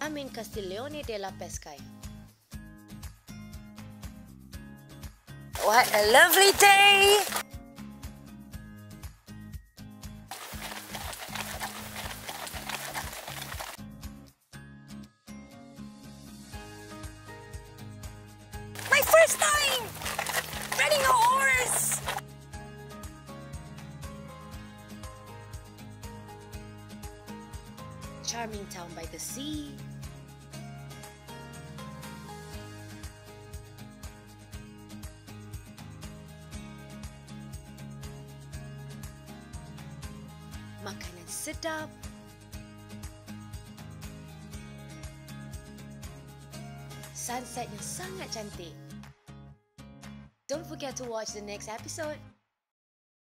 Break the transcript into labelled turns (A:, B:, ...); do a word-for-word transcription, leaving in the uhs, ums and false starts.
A: I'm in Castiglione della Pescaia. What a lovely day! My first time riding a horse! Charming town by the sea. Makanan sedap. Sunset yang sangat cantik. Don't forget to watch the next episode.